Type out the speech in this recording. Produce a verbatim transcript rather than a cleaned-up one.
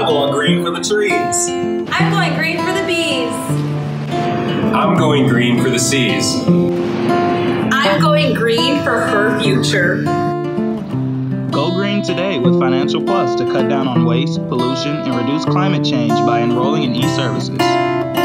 I'm going green for the trees. I'm going green for the bees. I'm going green for the seas. I'm going green for her future. Go green today with Financial Plus to cut down on waste, pollution, and reduce climate change by enrolling in e-services.